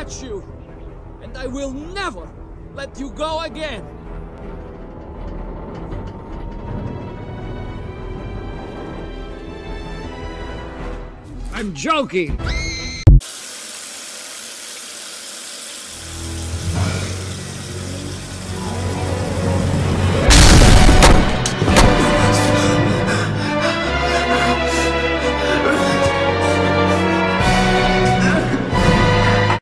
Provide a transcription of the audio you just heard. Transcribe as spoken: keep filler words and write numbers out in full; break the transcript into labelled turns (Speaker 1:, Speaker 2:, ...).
Speaker 1: hurt you, and I will never let you go again. I'm joking.